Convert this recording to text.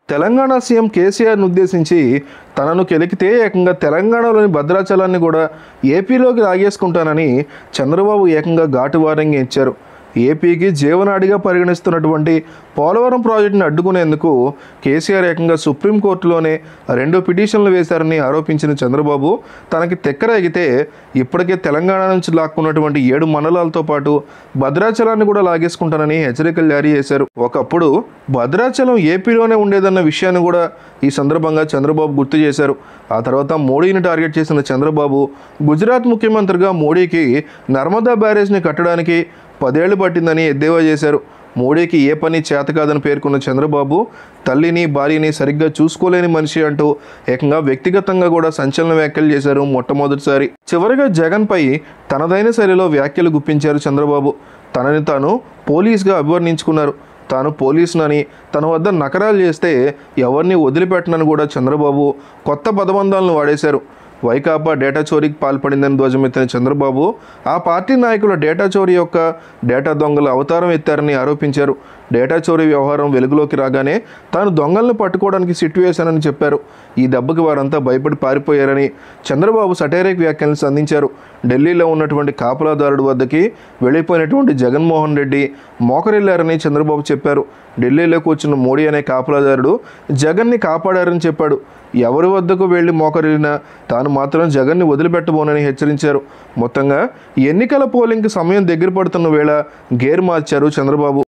Telangana CM కేసీఆర్ను ఉద్దేశించి తనను కెలికితే ఏకంగా తెలంగాణలోని భద్రాచలాన్ని కూడా ఏపీలోకి లాగేసుకుంటానని చంద్రబాబు ఏకంగా ఘాటు వార్నింగ్ ఇచ్చారు. ఏపీకి జీవనాడిగా పరిగణిస్తున్నటువంటి పోలవరం ప్రాజెక్టుని అడ్డుకునేందుకు కేసీఆర్ ఏకంగా సుప్రీంకోర్టులోనే 2 పిటిషన్లు వేశారని ఆరోపించిన చంద్రబాబు తనకి తెక్కరేగితే ఇప్పటికే తెలంగాణ నుంచి లాక్కున్నటువంటి 7 మండలాలతో పాటు భద్రాచలాన్ని కూడా లాగేసుకుంటానని హెచ్చరికలు జారీ చేశారు. ఒకప్పుడు భద్రాచలం ఏపీలోనే ఉండేదన్న విషయాన్ని కూడా ఈ సందర్భంగా చంద్రబాబు గుర్తు చేశారు. ఆ తర్వాత మోడీని టార్గెట్ చేసిన చంద్రబాబు గుజరాత్ ముఖ్యమంత్రిగా మోడీకి నర్మదా బ్యారేజ్ని కట్టడానికి 10 ఏళ్లు పట్టిందని ఎద్దేవా చేశారు. మోడీకి ఏ పని చేత కాదని పేర్కొన్న చంద్రబాబు తల్లిని భార్యని సరిగ్గా చూసుకోలేని మనిషి అంటూ ఏకంగా వ్యక్తిగతంగా కూడా సంచలన వ్యాఖ్యలు చేశారు మొట్టమొదటిసారి. చివరిగా జగన్పై తనదైన శైలిలో వ్యాఖ్యలు గుప్పించారు చంద్రబాబు. తనని తాను పోలీస్గా అభివర్ణించుకున్నారు. తాను పోలీసునని, తన వద్ద నకరాలు చేస్తే ఎవరిని వదిలిపెట్టనని కూడా చంద్రబాబు కొత్త పదబంధాలను వాడేశారు. వైకాపా డేటా చోరీకి పాల్పడిందని ధ్వజమెత్తిన చంద్రబాబు ఆ పార్టీ నాయకుల డేటా చోరీ యొక్క డేటా దొంగల అవతారం ఎత్తారని ఆరోపించారు. డేటా చోరీ వ్యవహారం వెలుగులోకి రాగానే తాను దొంగలను పట్టుకోవడానికి సిట్టు వేశానని చెప్పారు. ఈ దెబ్బకి వారంతా భయపడి పారిపోయారని చంద్రబాబు సటైరిక్ వ్యాఖ్యలను సంధించారు. ఢిల్లీలో ఉన్నటువంటి కాపలాదారుడి వద్దకి వెళ్ళిపోయినటువంటి జగన్మోహన్ రెడ్డి మోకరిల్లారని చంద్రబాబు చెప్పారు. ఢిల్లీలో కూర్చున్న మోడీ అనే కాపలాదారుడు జగన్ని కాపాడారని చెప్పాడు. ఎవరి వద్దకు వెళ్ళి మోకరిల్లినా తాను మాత్రం జగన్ని వదిలిపెట్టబోనని హెచ్చరించారు. మొత్తంగా ఎన్నికల పోలింగ్కి సమయం దగ్గర పడుతున్న వేళ గేర్ మార్చారు చంద్రబాబు.